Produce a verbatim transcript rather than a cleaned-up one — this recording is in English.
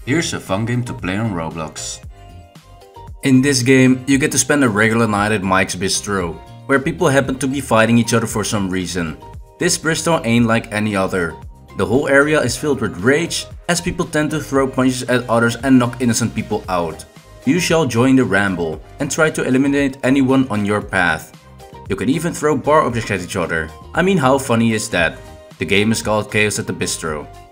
Here's a fun game to play on Roblox. In this game, you get to spend a regular night at Mike's Bistro, where people happen to be fighting each other for some reason. This Bistro ain't like any other. The whole area is filled with rage, as people tend to throw punches at others and knock innocent people out. You shall join the ramble and try to eliminate anyone on your path. You can even throw bar objects at each other. I mean, how funny is that? The game is called Chaos at the Bistro.